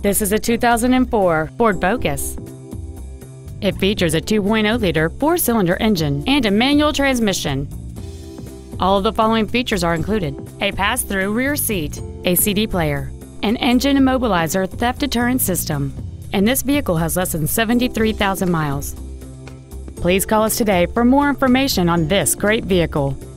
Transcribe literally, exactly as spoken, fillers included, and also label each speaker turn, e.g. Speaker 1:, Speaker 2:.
Speaker 1: This is a two thousand four Ford Focus. It features a two point oh liter four-cylinder engine and a manual transmission. All of the following features are included: a pass-through rear seat, a C D player, an engine immobilizer theft deterrent system, and this vehicle has less than seventy-three thousand miles. Please call us today for more information on this great vehicle.